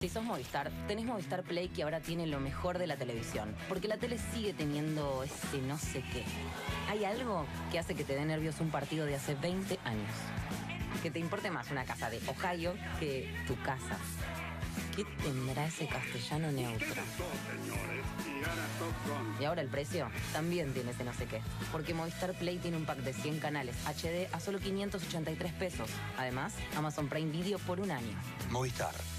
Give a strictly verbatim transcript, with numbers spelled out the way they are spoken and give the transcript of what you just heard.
Si sos Movistar, tenés Movistar Play, que ahora tiene lo mejor de la televisión. Porque la tele sigue teniendo ese no sé qué. Hay algo que hace que te dé nervios un partido de hace veinte años. Que te importe más una casa de Ohio que tu casa. ¿Qué tendrá ese castellano neutro? Y ahora el precio también tiene ese no sé qué. Porque Movistar Play tiene un pack de cien canales H D a solo quinientos ochenta y tres pesos. Además, Amazon Prime Video por un año. Movistar.